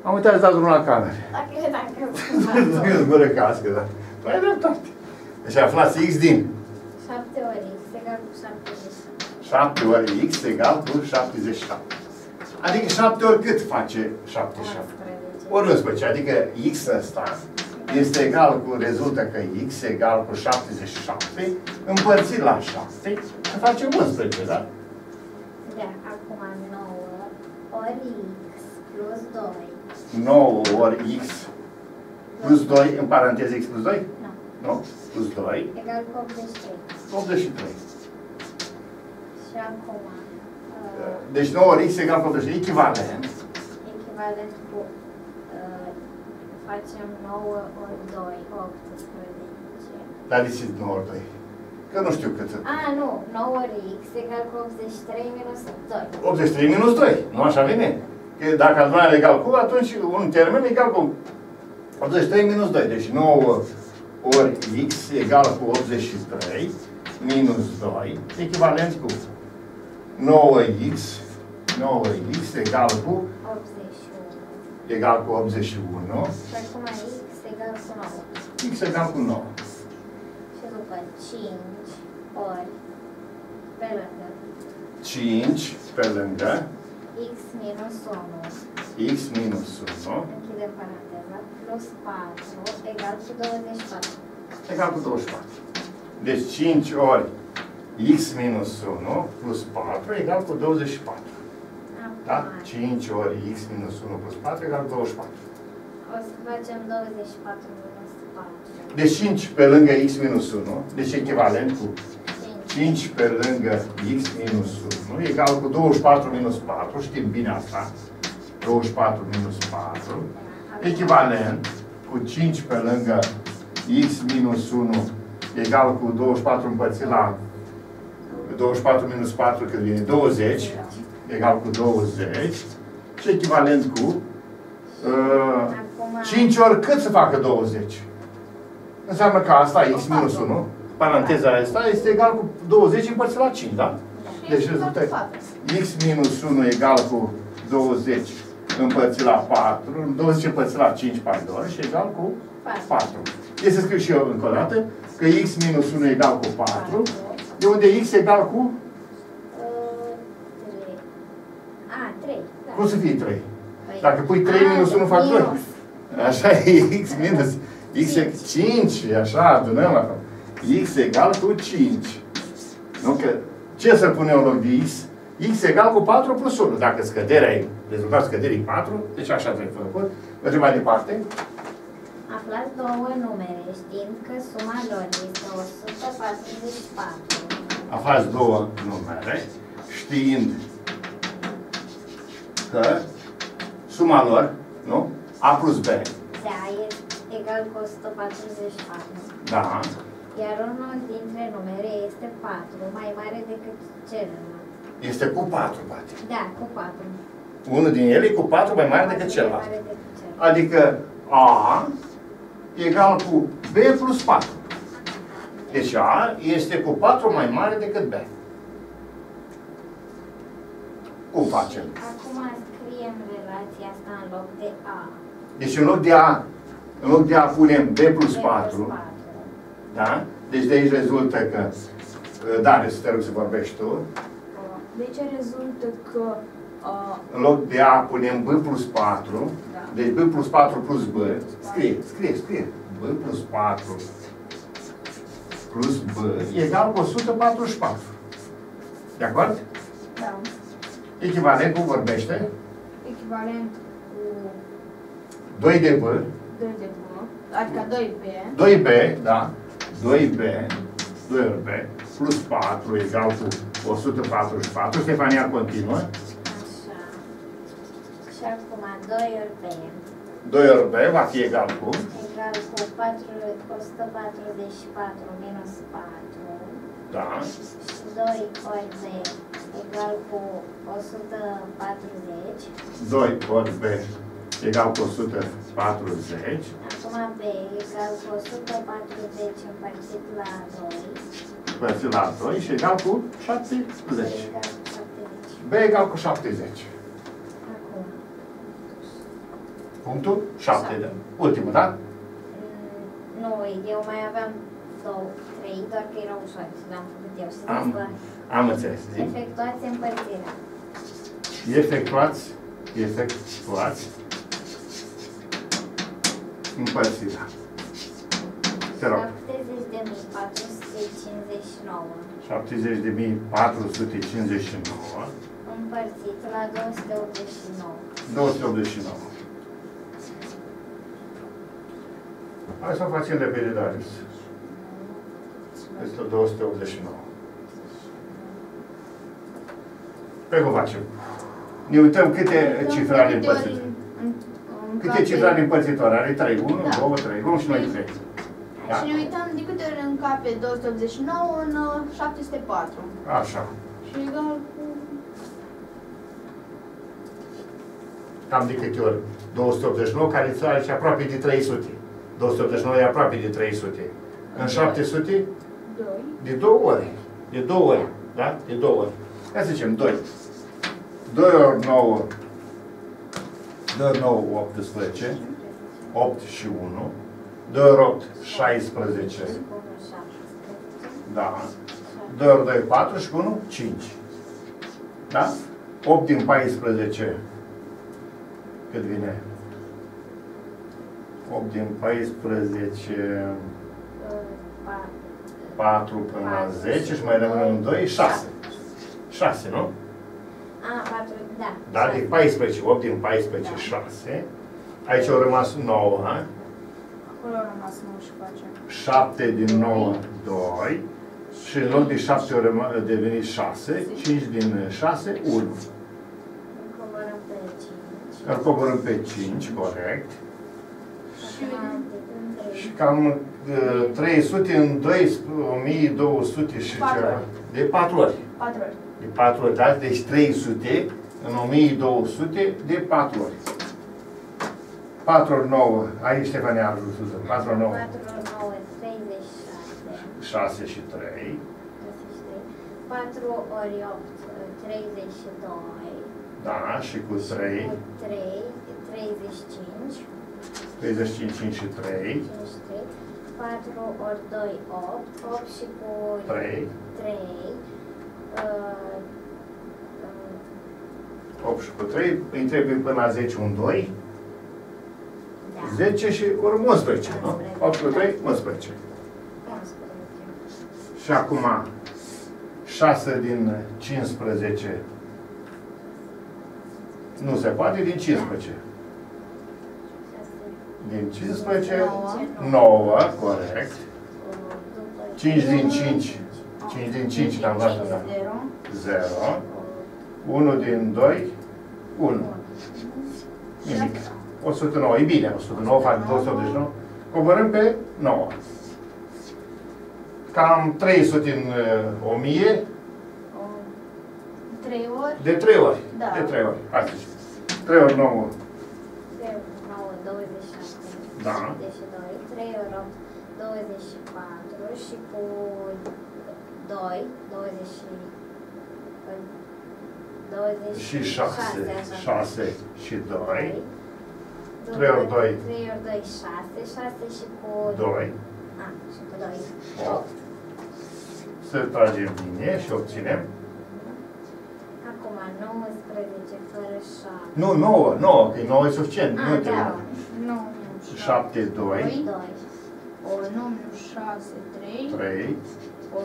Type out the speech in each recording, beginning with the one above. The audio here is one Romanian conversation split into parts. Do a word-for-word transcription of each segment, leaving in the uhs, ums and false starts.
Am uitat să dau drumul la camere. Dacă credeam că... Nu-ți gură cască, da? Tu ai dreptate. Deci aflați x din șapte ori x egal cu șaptezeci și șapte. șapte ori x egal cu șaptezeci și șapte. Adică șapte ori cât face șaptezeci și șapte? Ori unsprezece. Adică x ăsta este egal cu, rezultă că x egal cu șaptezeci și șapte împărțit la șapte, să face unsprezece, da? Da, acum nouă ori x plus doi. nouă ori x plus doi, în paranteză x plus doi? Nu. Nu? Plus doi. Egal cu optzeci și trei. optzeci și trei. Și acum... Uh, Deci nouă ori x egal cu optzeci și trei. Echivalent. echivalent cu... Uh, facem nouă ori doi, optsprezece. Dar de ce nouă ori doi? Că nu știu cât. A, nu. nouă ori x egal cu optzeci și trei minus doi. optzeci și trei minus doi. Nu așa vine? Că dacă adunarea egal cu, atunci un termen egal cu optzeci și trei minus doi. Deci nouă ori x egal cu optzeci și trei minus doi, echivalent cu nouă x, nouă x egal cu optzeci și unu. egal cu optzeci și unu. Și acum x egal cu nouă. X egal cu nouă. Și după cinci ori pe lângă cinci pe lângă x minus unu. x minus unu Închidem paranteza. Plus patru egal cu douăzeci și patru. egal cu douăzeci și patru. Deci cinci ori x minus unu plus patru egal cu douăzeci și patru. Da? cinci ori x minus unu plus patru egal cu douăzeci și patru. O să facem douăzeci și patru minus patru. Deci cinci pe lângă x minus unu, deci echivalent cu cinci pe lângă x minus unu egal cu douăzeci și patru minus patru, știm bine asta, douăzeci și patru minus patru, echivalent cu cinci pe lângă x minus unu egal cu douăzeci și patru împărțit la douăzeci și patru minus patru, cât vine douăzeci, egal cu douăzeci, și echivalent cu uh, cinci ori cât să facă douăzeci? Înseamnă că asta, x minus unu, paranteza asta, este egal cu douăzeci împărțit la cinci, da? Deci rezultă x minus unu egal cu douăzeci împărțit la patru, douăzeci împărțit la cinci, pardon, și egal cu patru. Este să scriu și eu încă o dată că x minus unu egal cu patru, de unde x egal cu? A, trei. Cum să fie trei? Dacă pui trei minus unu fac doi. Așa e x minus. X e cinci, așa, adunăm acolo. X egal cu cinci. Nu că, ce să punem în loc de x? X egal cu patru plus unu. Dacă scăderea e, rezultatul scăderii patru, deci așa trebuie făcut. Mergem mai departe. Aflați două numere, știind că suma lor este o sută patruzeci și patru. Aflați două numere, știind că suma lor, nu? A plus B. Da, este egal cu o sută patruzeci și patru. Da. Iar unul dintre numere este patru, mai mare decât celălalt. Este cu patru, poate. Da, cu patru. Unul din ele e cu patru mai mare decât celălalt. Adică A egal cu B plus patru. Deci A este cu patru mai mare decât B. Cum facem? Acum scriem relația asta în loc de A. Deci în loc de A, în loc de A punem B plus patru. Da? Deci de aici rezultă că, Dare, să te rog să vorbești tu. De ce rezultă că... Uh, în loc de A punem B plus patru. Da. Deci B plus patru plus B. Scrie, scrie, scrie. B plus patru plus B egal cu o sută patruzeci și patru. De acord? Da. Echivalent, cum vorbește? Echivalent cu... doi de B. doi de B. Adică doi B. doi B, da. doi B. doi ori B. Plus patru egal cu o sută patruzeci și patru. Stefania continuă. Așa. Și acum doi ori B. doi ori B va fi egal cu? Egal cu o sută patruzeci și patru minus patru. Da. Și doi ori B egal cu o sută patruzeci. doi ori B egal cu o sută patruzeci. Acum B egal cu o sută patruzeci împărțit la doi. Împărțit la doi și egal cu șaptezeci. Egal cu șaptezeci. B egal cu șaptezeci. Acum. Punctul șapte, da. Ultimul, da? Nu, eu mai aveam două, trei, doar că erau ușoare și le-am făcut eu. Și Am, am, am înțeles. efectuați împărțirea. Efectuați, efectuați împărțirea. Te rog. șaptezeci de mii patru sute cincizeci și nouă șaptezeci de mii patru sute cincizeci și nouă împărțit la două sute optzeci și nouă. două sute optzeci și nouă. Hai să o facem repede, Darius. Este două sute optzeci și nouă. Pe cum facem? Ne uităm câte cifre are împărțit. Câte cifre are împărțitoare? Are trei. unu, doi, trei. Luăm și noi trei. Da? Și ne uităm de câte ori încape două sute optzeci și nouă în șapte sute patru. Așa. Și egal cu... Cam de câte ori? două sute optzeci și nouă, care are aproape de trei sute. două sute optzeci și nouă e aproape de trei sute. În șapte sute? doi. De două ori. De două ori. Da? De două ori. Hai să zicem doi. doi ori nouă. doi ori nouă, optsprezece. opt și unu. doi ori opt, șaisprezece. Da. doi ori doi, patru și unu, cinci. Da? opt din paisprezece. Cât vine? opt din paisprezece. patru până la zece și mai rămâne un doi, șase. șase, nu? A, patru, da. Da, de paisprezece, opt din paisprezece, șase. Aici au rămas nouă, ha? Acolo a rămas nouă și facem. șapte din nouă, doi. Și în loc de șapte au devenit șase. cinci din șase, unu. Coborăm pe cinci. Îl coborâm pe cinci, corect. Și Și cam uh, trei sute în o mie două sute și patru ceva. ori. De patru ori. patru ori. De patru ori, da? Deci trei sute în o mie două sute de patru ori. patru ori nouă, aici Ștefania a vrut să patru ori nouă. patru ori nouă, treizeci și șase. șase și trei. patru ori opt, treizeci și doi. Da, și cu trei. Cu trei, treizeci și cinci. treizeci și cinci, cinci și trei. cincizeci și trei. patru ori doi, opt. opt și cu trei. trei. Uh, opt și cu trei. Îi trebuie până la zece un doi. da. zece și urmă unsprezece, nu? opt cu trei, unsprezece. unsprezece. Și acum șase din cincisprezece nu se poate, din cincisprezece. Din cincisprezece, nouă, corect. cinci din cinci, cinci din cinci, l-am luat, da. zero. unu din doi, unu. Nimic. o sută nouă, e bine, o sută nouă fac două sute optzeci și nouă. Coborâm pe nouă. Cam trei sute în o mie. trei ori. De trei ori. Da. De trei ori. Hai să zicem. trei ori nouă. trei ori nouă, douăzeci și șase. Da. douăzeci și doi. trei ori opt, douăzeci și patru. Și cu doi, douăzeci și douăzeci Și șase. așa. șase și doi. trei ori doi. trei ori doi, șase. șase și cu doi. A, și cu doi. opt. Să tragem linie și obținem. Acum nouăsprezece fără șapte. Nu, nouă. nouă, că nouă e suficient. A, Nu te da. Nu. șapte, doi. doi. O nouă, șase, trei. trei. O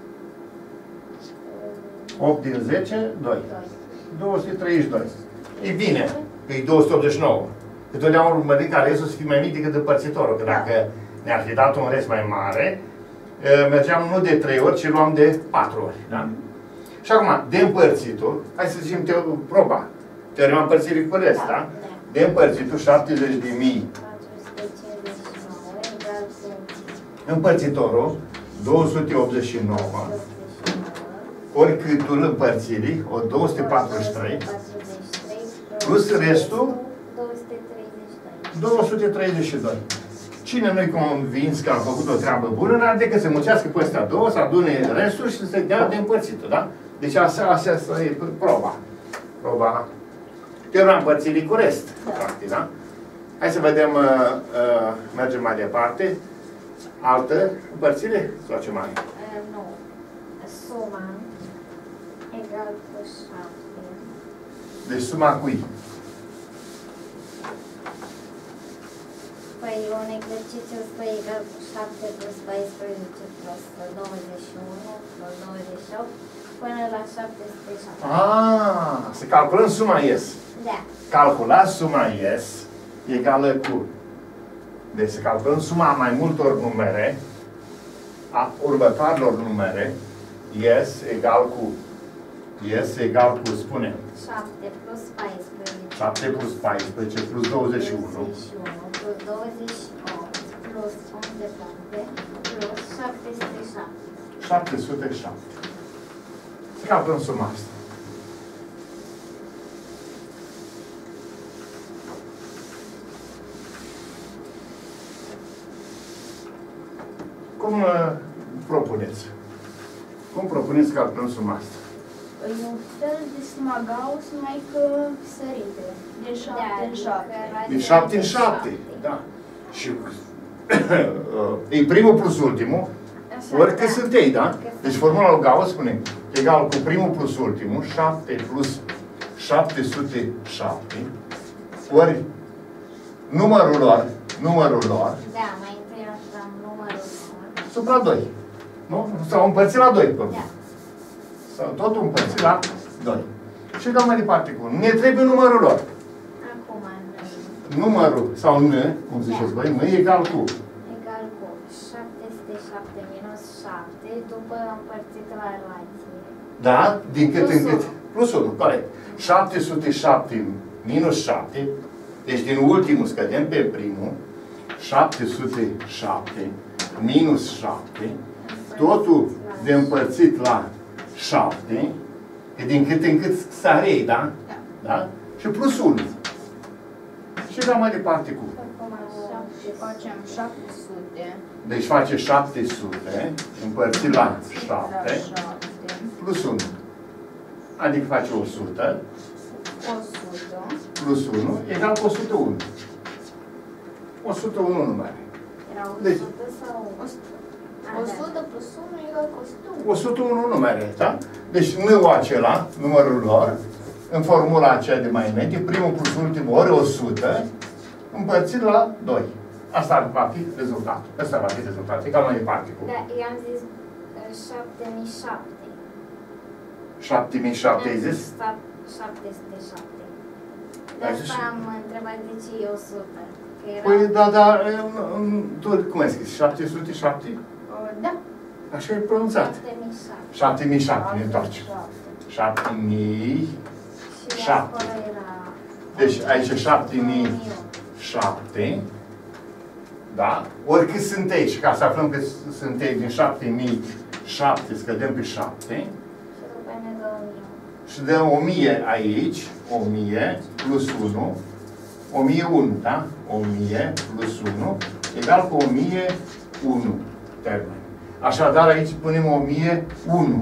opt din zece, doi. doi. două sute treizeci și doi. E bine, că e două sute optzeci și nouă. Că totdeauna urmărim ca restul să fie mai mic decât împărțitorul. Că dacă ne-ar fi dat un rest mai mare, mergeam nu de trei ori, ci luam de patru ori. Da? Și acum, de împărțitul, hai să zicem te proba. Teorema împărțirii cu rest, da? Da. De împărțitul șaptezeci de mii patru sute cincizeci și nouă egal cu împărțitorul două sute optzeci și nouă optzeci și nouă. ori câtul împărțirii, o două sute patruzeci și trei, două sute patruzeci și trei plus restul, două sute treizeci și doi. două sute treizeci și doi. Cine nu-i convins că am făcut o treabă bună, n-ar decât să muncească pe astea două, să adune restul și să dea de împărțitul, da? Deci asta, asta, asta e proba. Proba. Teorema împărțirii cu rest, practic, da? Hai să vedem, uh, uh, mergem mai departe. Altă împărțire? Sau ce mai? Uh, nu. Suma egal cu șapte. Deci suma cui? Păi un exercițiu stă egal cu șapte plus paisprezece plus douăzeci și unu plus douăzeci și opt până la șapte sute șapte. Ah, să calculăm suma ies. Da. Calcula suma ies egală cu. Deci să calculăm suma mai multor numere, a următoarelor numere, ies egal cu. Ies egal cu, spune. șapte plus paisprezece. șapte plus paisprezece plus douăzeci și unu. douăzeci și unu plus douăzeci și opt plus optzeci și șapte plus șapte sute șapte. șapte sute șapte. Să calculăm suma asta. Cum uh, propuneți? Cum propuneți să calculăm suma asta? E un fel de suma Gauss, numai că sărite. De șapte în șapte. Din șapte în șapte. Da. Și e primul plus ultimul, oricât sunt ei, da? Deci formula lui Gauss spune egal cu primul plus ultimul, șapte plus șapte sute șapte, ori numărul lor, numărul lor, Da, mai întâi am numărul lor. supra doi. Nu? S-au împărțit la doi, până. Da. S-au tot împărțit la doi. Și dăm mai departe cu ne trebuie numărul lor. Acum, Numărul, sau N, cum ziceți voi, N egal cu. egal cu șapte sute șapte minus șapte după împărțit la relație. Da? Din cât Plus în cât? unu. Plus unu, corect. șapte sute șapte minus șapte, deci din ultimul scădem pe primul, șapte sute șapte minus șapte, totul de împărțit la șapte, e din cât în cât sarei, da? Da. Da? Și plus unu. Și dăm mai departe cu. Acum, Facem șapte sute. Deci face șapte sute împărțit la șapte plus unu. Adică face o sută o sută. plus unu egal cu o sută unu. o sută unu numere. Era Deci- o sută sau o sută. A, o da. sută plus unu egal cu o sută unu. o sută unu numere, da? Deci N-ul acela, numărul lor, în formula aceea de mai înainte, primul plus ultimul ori o sută, împărțit la doi. Asta va fi rezultatul. Asta va fi rezultatul. Egal mai departe cu Da, i-am zis uh, șapte mii șapte. șapte mii șapte, ai zis? șapte sute șapte. De Ai zis asta și- am întrebat de ce e o sută. Că era... Păi, da, da, tu cum ai scris? șapte sute șapte? Da. Așa e pronunțat. șapte mii șapte. șapte mii șapte, ne întoarcem. șapte mii Și șapte. acolo era... Deci aici șapte mii șapte. Da? Oricât sunt aici, ca să aflăm că sunt aici din șapte mii șapte, scădem pe șapte. Și după ne dă o mie. Și dă o mie aici, o mie plus unu, o mie unu, da? o mie plus unu, egal cu o mie unu termen. Așadar, aici punem o mie unu.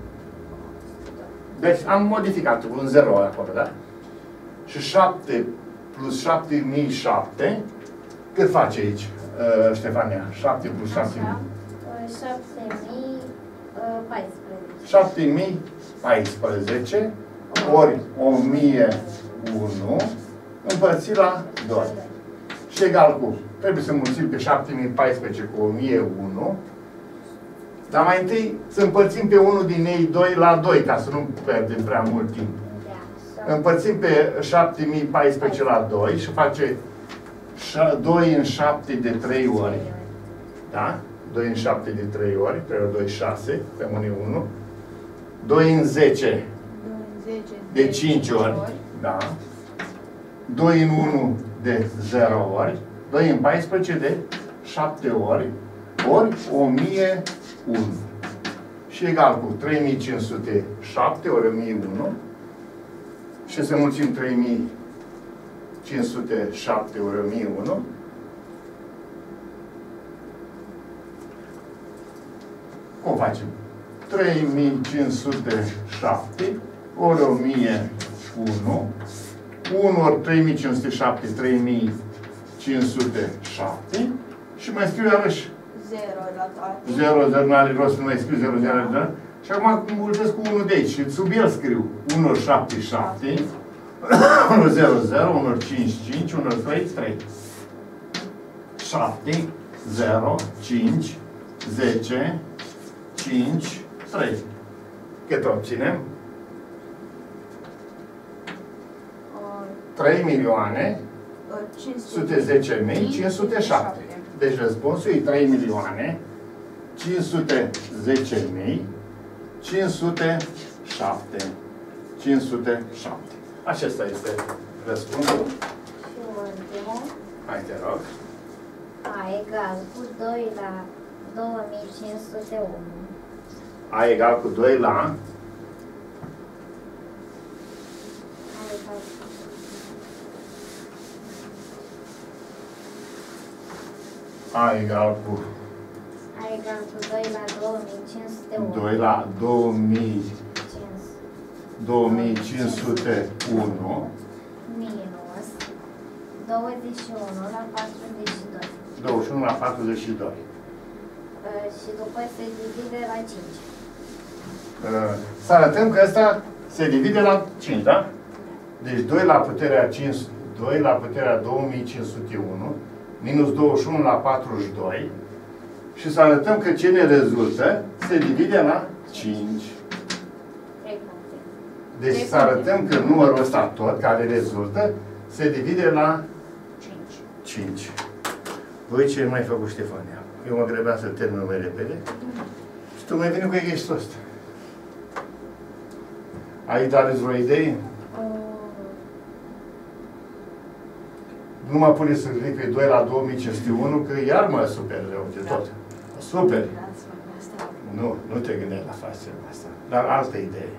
Deci am modificat un zero acolo, da? Și șapte plus șapte mii șapte, cât face aici, uh, Ștefania? șapte plus șapte mii. șapte mii paisprezece. șapte mii paisprezece ori o mie unu împărțit la doi. Și egal cu, trebuie să mulțim pe șapte mii paisprezece cu o mie unu, dar mai întâi să împărțim pe unul din ei doi la doi, ca să nu pierdem prea mult timp. Da. Împărțim pe șapte mii paisprezece la doi și face doi în șapte de trei ori. Da? doi în șapte de trei ori, trei ori doi, șase, pe unu. doi în zece de cinci ori. Da. doi în unu de zero ori. doi în paisprezece de șapte ori. Ori o mie unu. Și egal cu trei mii cinci sute șapte ori o mie unu. Și să mulțim trei mii cinci sute șapte ori o mie unu. Cum facem? trei mii cinci sute șapte ori o mie unu. unu ori trei mii cinci sute șapte, trei mii cinci sute șapte și mai scriu iarăși zero la toate. zero, zero, n-are rost să mai scriu zero, zero, zero. Și acum mulțesc cu unu de aici și sub el scriu unu șapte șapte, unu zero zero, unu cinci cinci, unu trei trei. șapte, zero, cinci, zece, cinci, trei. Cât obținem? trei milioane, cinci sute zece mii, cinci sute șapte. Deci răspunsul e trei milioane, cinci sute zece mii, cinci sute șapte. cinci sute șapte. Acesta este răspunsul. Și ultimul. Hai, te rog. A egal cu doi la două mii cinci sute unu. A egal cu doi la A egal cu A egal cu doi la două mii cinci sute unu. doi la două mii cinci sute unu minus douăzeci și unu la patruzeci și doi. douăzeci și unu la patruzeci și doi. Uh, și după se divide la cinci. Uh, să arătăm că ăsta se divide la cinci, da? Deci doi la puterea cinci, doi la puterea două mii cinci sute unu minus douăzeci și unu la patruzeci și doi și să arătăm că ce ne rezultă se divide la cinci. Deci să arătăm că numărul ăsta tot, care rezultă, se divide la cinci. Voi ce mai făcut, Ștefania? Eu mă grăbeam să termin mai repede. Și tu mai vine cu exercițiul ăsta. Ai dat vreo idee? Nu mă pune să ridic pe doi la două mii cinci sute unu, că iar mă super rău de tot. Super! Nu, nu te gândeai la facerea asta. Dar altă idee.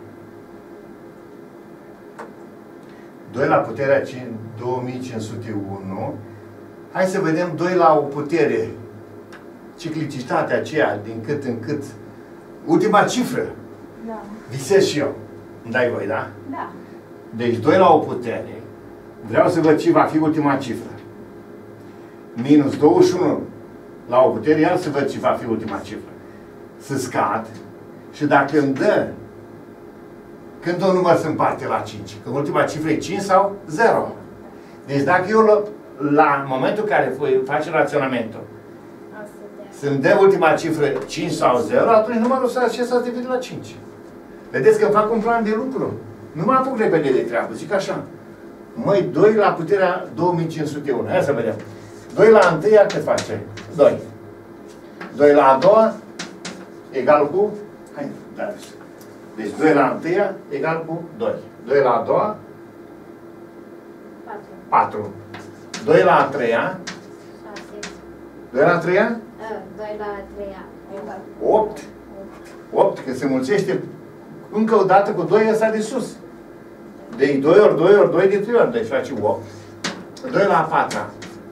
doi la puterea două mii cinci sute unu. Hai să vedem doi la o putere. Ciclicitatea aceea, din cât în cât. Ultima cifră. Da. Visez și eu. Îmi dai voi, da? Da. Deci doi la o putere. Vreau să văd ce va fi ultima cifră. Minus douăzeci și unu la o putere, iar să văd ce va fi ultima cifră. Să scad și dacă îmi dă când un număr se împarte la cinci, că ultima cifră e cinci sau zero. Deci dacă eu la, la momentul în care face raționamentul să-mi dă ultima cifră cinci sau zero, atunci numărul acesta se divide la cinci. Vedeți că îmi fac un plan de lucru. Nu mă apuc repede de treabă, zic așa. Măi, doi la puterea două mii cinci sute unu. Hai să vedem. doi la întâia cât face? doi. doi la a doua egal cu... Hai, da. Deci doi la întâia egal cu doi. doi la a doua? patru. patru. doi la a treia? șase. doi la a treia? doi la a treia. opt. opt, că se mulțește încă o dată cu doi ăsta de sus. Deci doi ori doi ori doi de trei ori. Deci face opt. doi la a patra.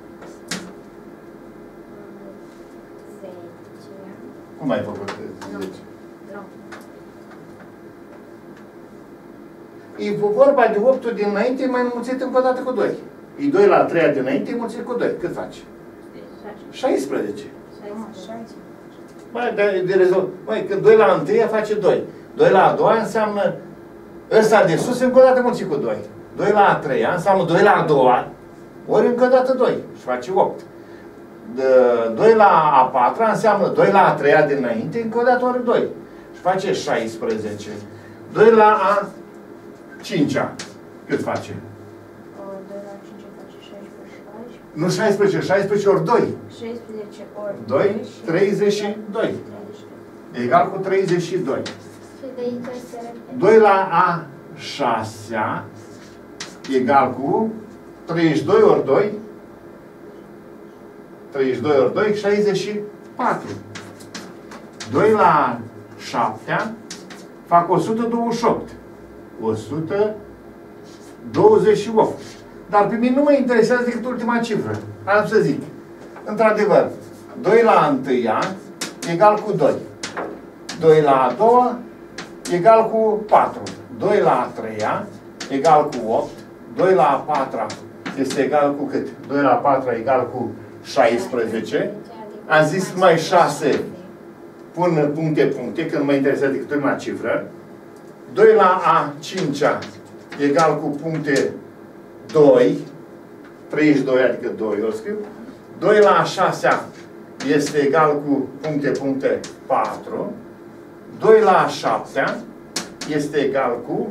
zece. Cum ai făcut? Nu. zece? Nu. E vorba de optul dinainte mai înmulțit încă o dată cu doi. E doi la a treia dinainte înmulțit cu doi. Cât faci? șaisprezece. Mai de, de rezolv. Mai când doi la întâia face doi. doi la a doua înseamnă ăsta de sus încă o dată mulțit cu doi. doi la a treia înseamnă doi la a doua ori încă o dată doi. Și face opt. De, doi la a patra înseamnă doi la a treia dinainte încă o dată ori doi. Și face șaisprezece. doi la a cincea. Cât face? doi la cinci face șaisprezece. Nu șaisprezece, șaisprezece ori doi. șaisprezece ori doi, treizeci și doi. Egal cu treizeci și doi. Și de aici se repede. doi la a șasea egal cu treizeci și doi ori doi. treizeci și doi ori doi, șaizeci și patru. doi la a șaptea fac o sută douăzeci și opt. o sută douăzeci și opt. Dar pe mine nu mă interesează decât ultima cifră. Am să zic. Într-adevăr, doi la a întâia egal cu doi. doi la a doua egal cu patru. doi la a treia egal cu opt. doi la a patra este egal cu cât? doi la patru egal cu șaisprezece. Am zis mai șase. Pun puncte, puncte, că nu mă interesează decât prima cifră. doi la a cincea egal cu puncte doi. treizeci și doi, adică doi, eu scriu. doi la a șasea este egal cu puncte, puncte, patru. doi la a șaptea este egal cu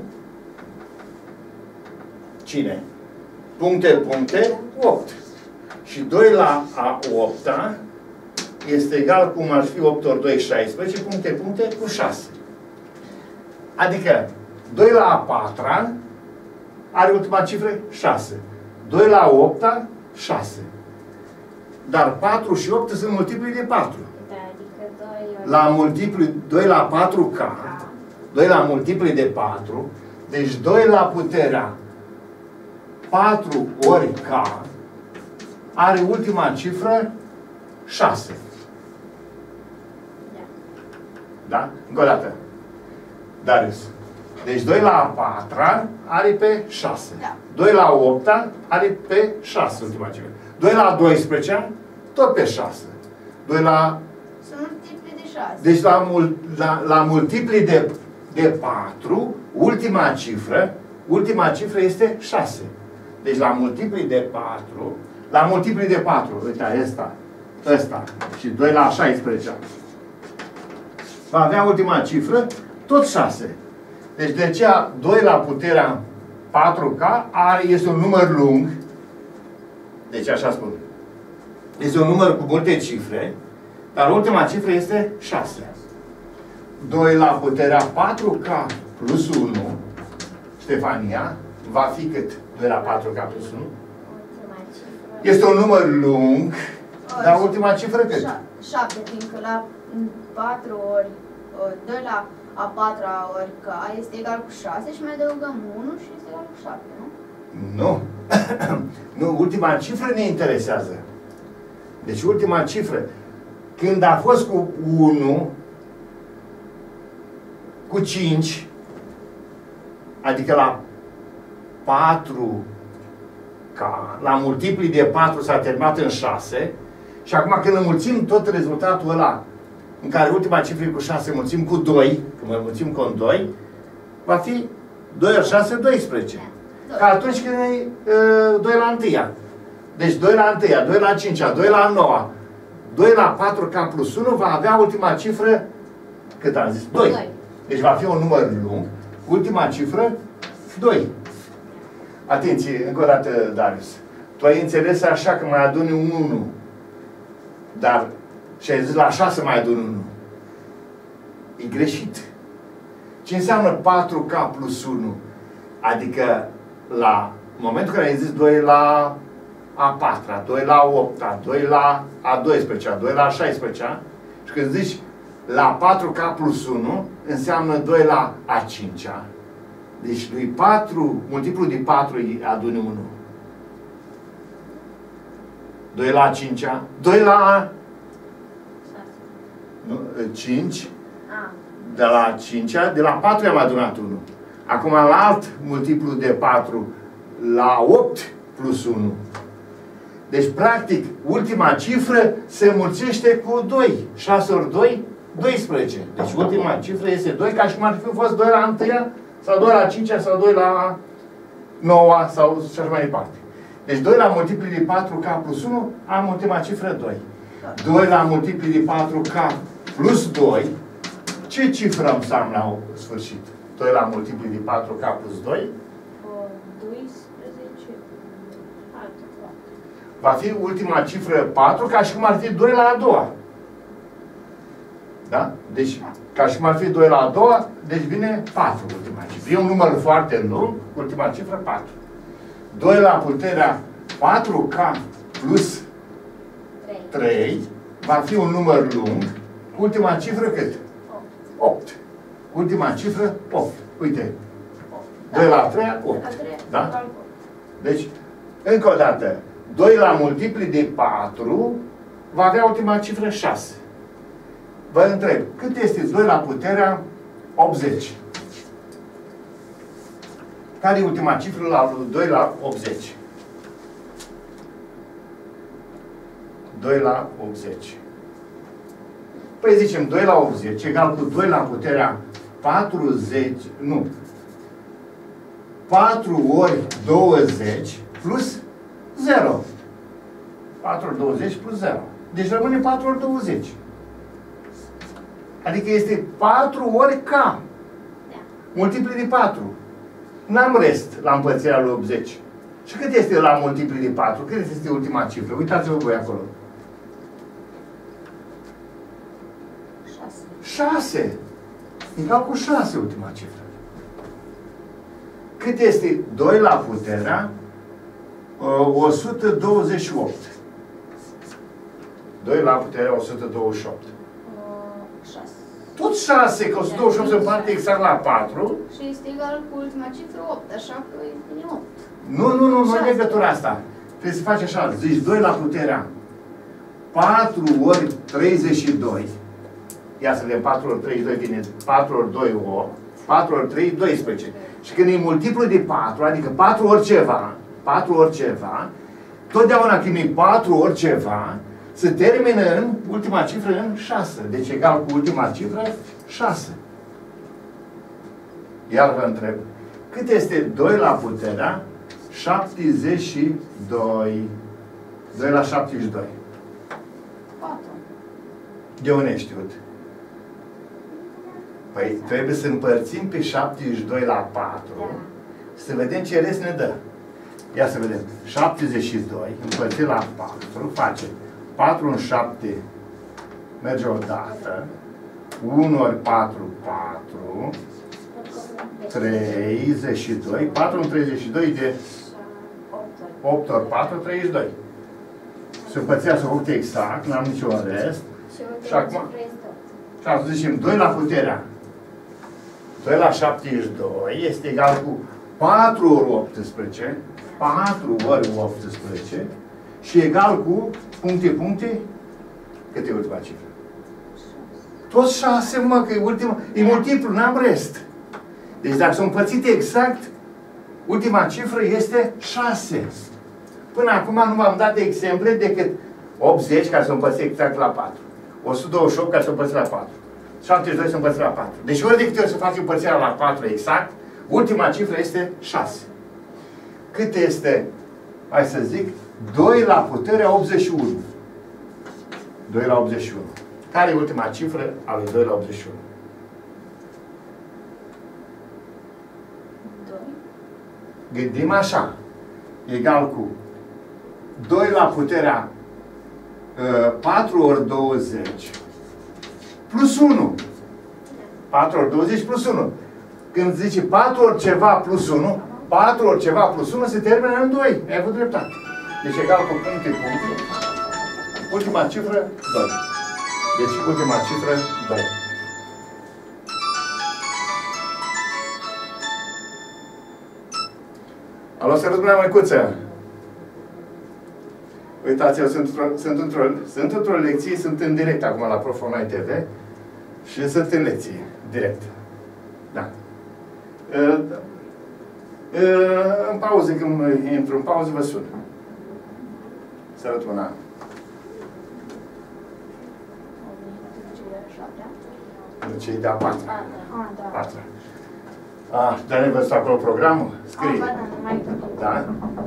cine? Puncte, puncte, opt. Și doi la a opta este egal cu, cum ar fi opt ori doi, șaisprezece, puncte, puncte, cu șase. Adică doi la a patra are ultima cifră șase. doi la a opta, șase. Dar patru și opt sunt multipli de patru. Da, adică doi La multipli, doi la patru K, doi la multipli de patru, deci doi la puterea patru ori K are ultima cifră șase. Da. Da? Încă o dată. Darius. Deci doi la a patra are pe șase. Da. doi la a opta are pe șase ultima cifră. doi la a doisprezecea tot pe șase. doi la... Sunt multipli de șase. Deci la, mul, la, la multipli de, de patru, ultima cifră, ultima cifră este șase. Deci la multipli de patru, la multipli de patru, uite, ăsta, ăsta, și doi la șaisprezece, va avea ultima cifră, tot șase. Deci de aceea doi la puterea patru K are, este un număr lung, deci așa spun. Este un număr cu multe cifre, dar ultima cifră este șase. doi la puterea patru K plus unu, Ștefania, va fi cât? doi la patru K plus unu? ultima cifră. Este un număr lung, dar ultima cifră cât? șapte, fiindcă la patru ori, doi la a patra ori K este egal cu șase și mai adăugăm unu și este egal cu șapte, nu? Nu. Nu, ultima cifră ne interesează. Deci ultima cifră. Când a fost cu unu, cu cinci, adică la patru K, la multipli de patru s-a terminat în șase, și acum când înmulțim tot rezultatul ăla, în care ultima cifră e cu șase, mulțim cu doi, când mă mulțim cu doi, va fi doi ori șase, doisprezece. Ca atunci când e uh, doi la întâia. Deci doi la întâia, doi la cincea, doi la noua, doi la patru K plus unu va avea ultima cifră, cât am zis? doi. doi. Deci va fi un număr lung, ultima cifră, doi. Atenție, încă o dată, Darius. Tu ai înțeles așa că mai aduni un unu. Dar, și ai zis la șase mai aduni unu. E greșit. Ce înseamnă patru K plus unu? Adică, la momentul când ai zis doi la a patra, doi la a opta, doi la a doisprezecea, doi la a șaisprezecea, și când zici la patru K plus unu, înseamnă doi la a cincea. Deci lui patru, multiplul de patru îi aduni unu. doi la a cincea, doi la a nu, cinci, A. de la a cincea, de la patru am adunat unu. Acum la alt multiplu de patru, la opt plus unu. Deci, practic, ultima cifră se mulțește cu doi. șase ori doi, doisprezece. Deci, ultima cifră este doi, ca și cum ar fi fost doi la întâia, sau doi la cincea, sau doi la noua, sau și așa mai departe. Deci, doi la multipli de patru K plus unu, am ultima cifră doi. doi la multipli de patru K plus doi, ce cifră am să am la sfârșit? doi la multipli de patru K plus doi? doisprezece. Va fi ultima cifră patru, ca și cum ar fi doi la a doua. Da? Deci, ca și cum ar fi doi la a doua, deci vine patru ultima cifră. E un număr foarte lung, ultima cifră patru. doi la puterea patru K plus trei va fi un număr lung, ultima cifră cât? opt. Ultima cifră opt. Uite. doi la trei, opt. Da? Deci, încă o dată, doi la multipli de patru va avea ultima cifră șase. Vă întreb, cât este doi la puterea optzeci? Care e ultima cifră la doi la optzeci? doi la optzeci. Păi zicem doi la optzeci egal cu doi la puterea patruzeci, nu, patru ori douăzeci plus zero. patru ori douăzeci plus zero. Deci rămâne patru ori douăzeci. Adică este patru ori K. Da. Multipli de patru. N-am rest la împărțirea lui optzeci. Și cât este la multipli de patru? Cât este ultima cifră? Uitați-vă voi acolo. șase. șase. Egal cu șase ultima cifră. Cât este doi la puterea o sută douăzeci și opt. doi la puterea o sută douăzeci și opt. șase. Tot șase, că o sută douăzeci și opt se împarte exact la patru. Și este egal cu ultima cifră opt, așa că e opt. Nu, nu, nu, nu e legătura asta. Trebuie să faci așa, zici doi la puterea patru ori treizeci și doi. Ia să vedem, patru ori treizeci și doi vine patru ori doi opt, patru ori trei, doisprezece. Și când e multiplu de patru, adică patru ori ceva, patru ori ceva, totdeauna când e patru ori ceva, se termină în ultima cifră în șase. Deci egal cu ultima cifră, șase. Iar vă întreb, cât este doi la puterea șaptezeci și doi? doi la șaptezeci și doi. patru. De unde ai știut? Păi trebuie să împărțim pe șaptezeci și doi la patru, Da. să vedem ce rest ne dă. Ia să vedem. șaptezeci și doi împărțit la patru face patru în șapte merge odată. unu ori patru, patru. treizeci și doi. patru în treizeci și doi de opt ori patru, treizeci și doi. Se împărțească opt exact, n-am niciun rest. Și acum, și acum zicem doi la puterea doi la șaptezeci și doi este egal cu patru ori optsprezece, patru ori optsprezece și egal cu puncte, puncte, cât e ultima cifră? Tot șase, mă, că e ultima, e multiplu, n-am rest. Deci dacă s-o împărțit exact, ultima cifră este șase. Până acum nu v-am dat de exemple decât optzeci, care s-o împărțit exact la patru. o sută douăzeci și opt, care s-o împărțit la patru. șaptezeci și doi s-o împărțit la patru. Deci ori de câte ori să faci împărțirea la patru exact, ultima cifră este șase. Cât este, hai să zic, doi la puterea optzeci și unu. doi la optzeci și unu. Care e ultima cifră a lui doi la optzeci și unu? doi. Gândim așa. Egal cu doi la puterea uh, patru ori douăzeci plus unu. patru ori douăzeci plus unu. Când zice patru ori ceva plus unu, patru ori ceva plus unu se termină în doi. Ai avut dreptate. Deci egal cu puncte, puncte. Ultima cifră, doi. Deci ultima cifră, doi. Alo, să răzbunea măicuță. Uitați, eu sunt într-o sunt într-o sunt într-o lecție, sunt în direct acum la Prof Online T V și sunt în lecție, direct. Da. Uh, uh, în pauză, când intru în pauză, vă sun. Să arăt una. Cei de-a patra. Ah, da. Patra. Ah, dar ne văzut acolo programul? Scrie. Ah, ba, da, nu mai Da?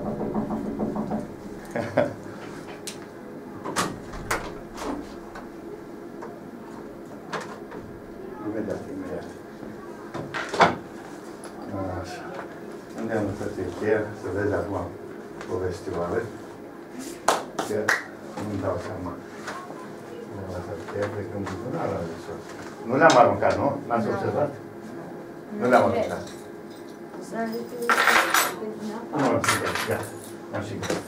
Imediat, imediat. Așa. Unde am lăsat cheia? Să vezi acum povestioare. Că nu-mi dau seama. Am lăsat cheia, cred că în buzunar am lăsat. Nu le-am aruncat, nu? N-ați observat? Nu le-am aruncat. Nu, am și găsit, gata. Am și găsit.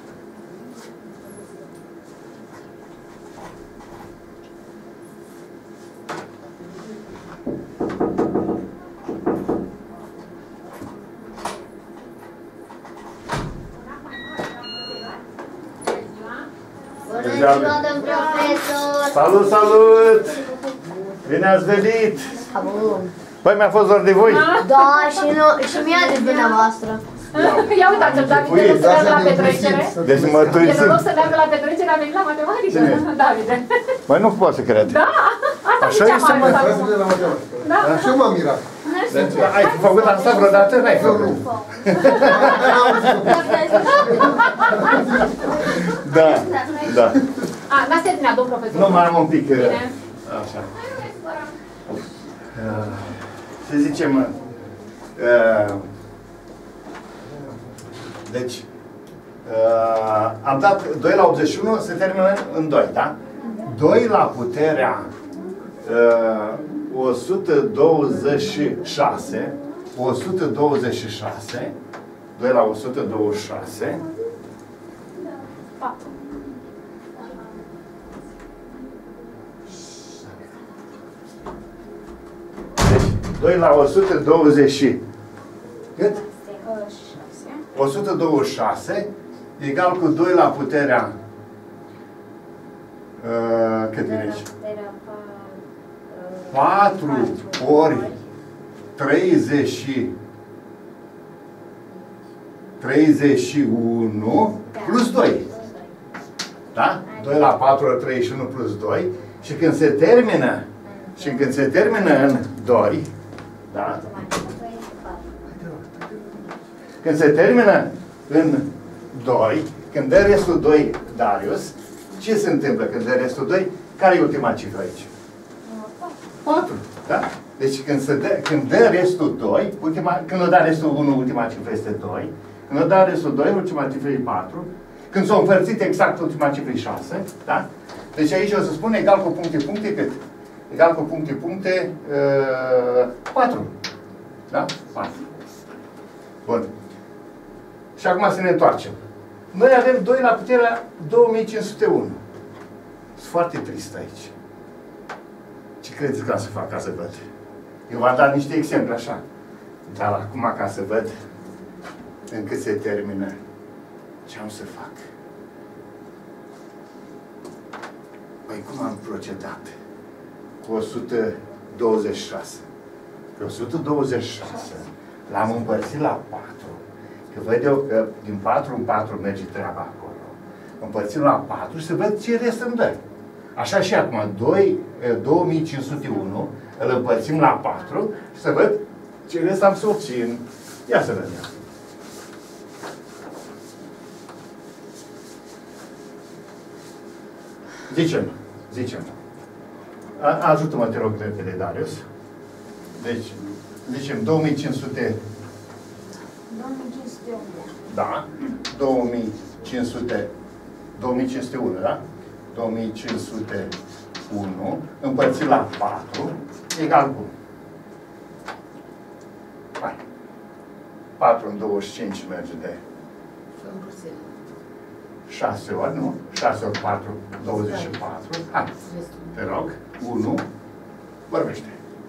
Bună ziua, domn profesor! Salut, salut! Bine ați venit! Bun. Păi mi-a fost doar de voi? Da, și, nu, și mie de dumneavoastră. Ia uitați-l, David, în loc să meargă la petrecere. Deci mă El în târziu. loc să meargă la petrecere a venit la matematică. David. Mai nu pot să cred. Da, asta Așa ziceam este, mă. Marius Vreau să acum. de la matematică. Da. Și eu m-am mirat. Deci, ai făcut asta vreodată? N-ai făcut. Da, da. A, n-ați terminat, domn profesor. Nu, mai am un pic. Bine. Așa. Uh, Să zicem... uh, Deci... uh, Am dat doi la optzeci și unu, se termină în doi, da? doi la puterea uh, o sută douăzeci și șase, o sută douăzeci și șase, doi la o sută douăzeci și șase, patru. deci doi la o sută douăzeci și cât? șase. o sută douăzeci și șase egal cu doi la puterea uh, cât vine aici? patru ori treizeci și treizeci și unu plus doi. Da? doi la patru ori treizeci și unu plus doi. Și când se termină, și când se termină în doi, da? Când se termină în doi, când dă restul doi Darius, ce se întâmplă când dă restul doi? Care e ultima cifră aici? patru. Da? Deci când, se dă, când dă restul doi, ultima, când o da restul unu, ultima cifră este doi. Când o da restul doi, ultima cifră e patru. Când s-o împărțit exact, ultima cifră e șase. Da? Deci aici o să spun egal cu puncte, puncte, cât? Egal cu puncte, puncte, uh, patru. Da? patru. Bun. Și acum să ne întoarcem. Noi avem doi la puterea două mii cinci sute unu. Sunt foarte trist aici. Ce credeți că am să fac ca să văd? Eu v-am dat niște exemple așa. Dar acum ca să văd încât se termină, ce am să fac? Păi cum am procedat? Cu o sută douăzeci și șase. Pe o sută douăzeci și șase l-am împărțit la patru. Că văd eu că din patru în patru merge treaba acolo. Împărțim la patru și să văd ce rest îmi dă. Așa și acum, două mii cinci sute unu, îl împărțim la patru și să văd ce rest am să obțin. Ia să vedem. Zicem, zicem. Ajută-mă, te rog, repede, Darius. Deci, zicem două mii cinci sute. două mii cinci sute unu. Da. două mii cinci sute. două mii cinci sute unu, da? două mii cinci sute unu împărțit la patru egal cu. Hai. patru în douăzeci și cinci merge de șase ori, nu? șase ori patru, douăzeci și patru. Hai, te rog, unu, vorbește.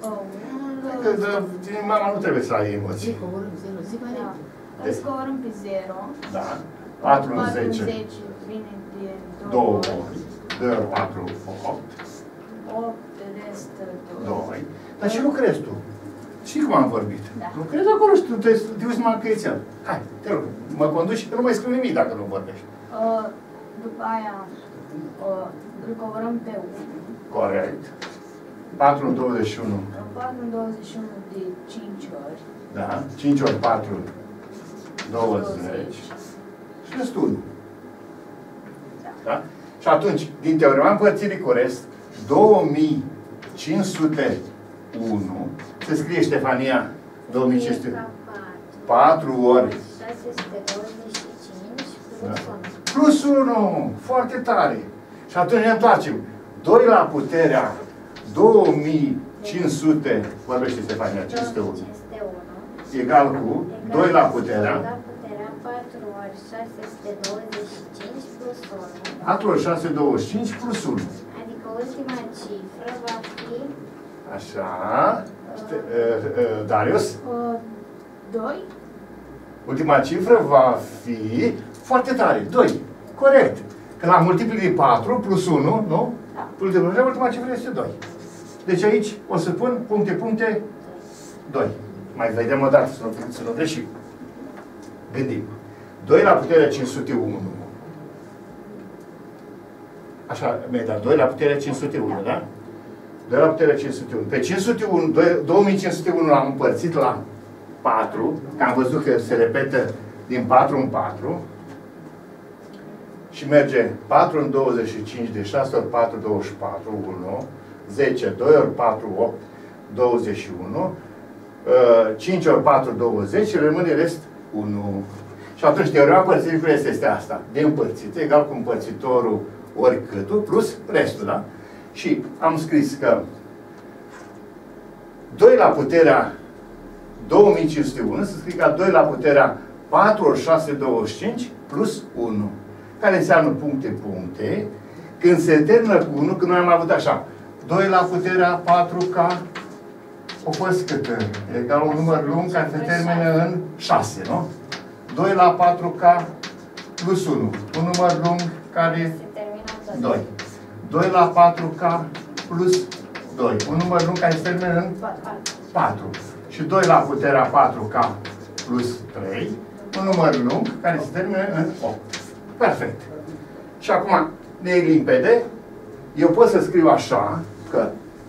Din mama nu trebuie să ai emoții. Îl scorăm pe zero. Da. patru în zece. Vine de două ori. doi ori patru, opt. opt, restă doi. Dar ce lucrezi tu? Și cum am vorbit? Da. Lucrezi acolo și tu te, te uiți numai căiețel. Hai, te rog, mă conduci că nu mai scriu nimic dacă nu vorbești. Uh, după aia uh, îl coborăm pe unu. Corect. patru în douăzeci și unu. patru în douăzeci și unu de cinci ori. Da. cinci ori patru, douăzeci. Și restul unu. Da. Da? Și atunci, din teorema împărțirii cu rest, două mii cinci sute unu, se scrie, Ștefania, două mii cinci sute unu. patru ori șase sute douăzeci și cinci plus Da. unu. plus unu. Foarte tare. Și atunci ne întoarcem. doi la puterea două mii cinci sute, vorbește Stefania, cinci sute unu, cinci sute unu. egal cu doi la puterea doi la puterea patru ori șase sute douăzeci și cinci plus unu. patru ori șase sute douăzeci și cinci plus unu. Adică ultima cifră va fi Așa. Ste- uh, uh, Darius? Uh, doi. Ultima cifră va fi foarte tare. doi. Corect. Că la multipli de patru plus unu, nu? Da. Ultima, ultima cifră este doi. Deci aici o să pun puncte, puncte, doi. Mai vedem o dată, să nu, să nu greșim. Gândim. doi la puterea cinci sute unu. Așa, mi-ai dat doi la puterea cinci sute unu, da? doi la puterea cinci sute unu. Pe cinci sute unu, două mii cinci sute unu l-am împărțit la patru, că am văzut că se repetă din patru în patru. Și merge patru în douăzeci și cinci, de șase ori patru, douăzeci și patru, unu, zece, doi ori patru, opt, douăzeci și unu, cinci ori patru, douăzeci și rămâne rest unu. Și atunci teorema împărțirii este asta, de împărțit, egal cu împărțitorul ori câtul, plus restul, da? Și am scris că doi la puterea două mii cinci sute unu se scrie ca doi la puterea patru ori șase, douăzeci și cinci, plus unu. Care înseamnă puncte, puncte. Când se termină cu unu, când noi am avut așa, doi la puterea patru k a fost cât? Egal un număr lung care se termină în șase, nu? doi la patru k plus unu. Un număr lung care doi. doi la patru k plus doi. Un număr lung care se termină în patru. Și doi la puterea patru k plus trei. Un număr lung care se termină în opt. Perfect. Și acum ne e limpede. Eu pot să scriu așa că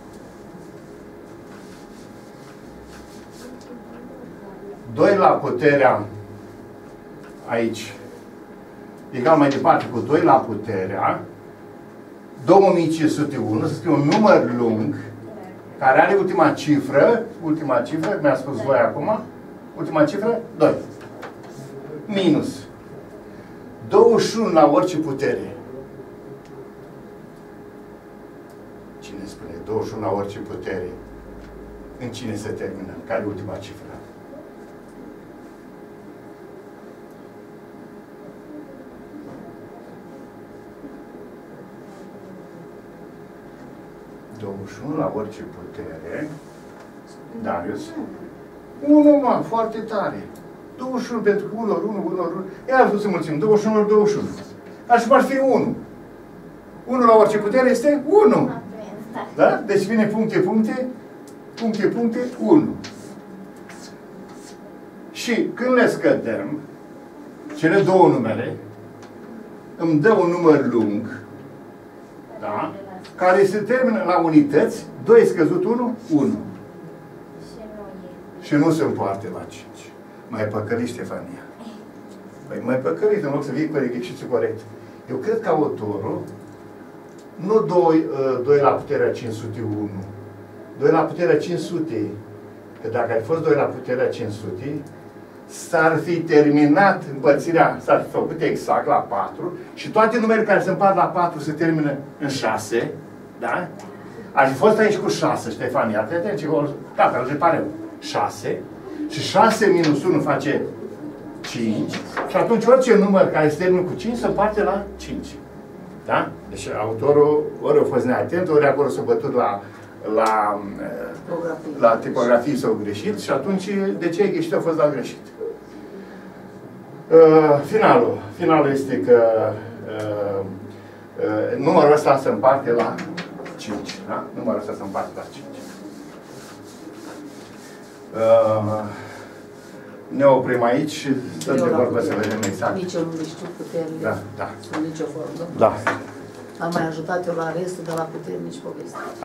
doi la puterea aici egal mai departe cu doi la puterea două mii cinci sute unu, să scriu un număr lung care are ultima cifră, ultima cifră, mi-a spus voi acum, ultima cifră, doi. Minus douăzeci și unu la orice putere. Cine spune douăzeci și unu la orice putere? În cine se termină? Care e ultima cifră? douăzeci și unu la orice putere. Darius. unu, mă, foarte tare. douăzeci și unu pentru că unu ori unu, unu ori unu. Ia ați să mulțim. douăzeci și unu ori douăzeci și unu. Așa ar fi unu. unu la orice putere este unu. Da? Deci vine puncte, puncte, puncte, puncte, unu. Și când le scădem, cele două numere, îmi dă un număr lung, da? Care se termină la unități, doi scăzut unu, unu. Și nu se împarte la cinci. Mai păcălit, Ștefania. Păi mai păcălit, în loc să fie cu exercițiul corect. Eu cred că autorul, nu doi la puterea cinci sute unu, doi la puterea cinci sute, că dacă ar fi fost doi la puterea cinci sute, s-ar fi terminat împărțirea, s-ar fi făcut exact la patru și toate numerele care se împart la patru se termină în șase, da? Ar fi fost aici cu șase, Ștefania, atenție, gata, îl repar eu. șase și șase minus unu face cinci și atunci orice număr care se termină cu cinci se împarte la cinci. Da? Deci autorul ori a fost neatent, ori acolo s-a bătut la la, la tipografie s-au greșit și atunci de ce e greșit a fost la greșit. Uh, finalul. Finalul este că uh, uh, numărul ăsta se împarte la cinci. Da? Numărul ăsta se împarte la cinci. Uh, ne oprim aici și stăm de vorbă să vedem exact. Nici eu nu le știu puterile. Da, da. Sunt nicio formă. Da. Am mai ajutat eu la restul de la puternici povesti.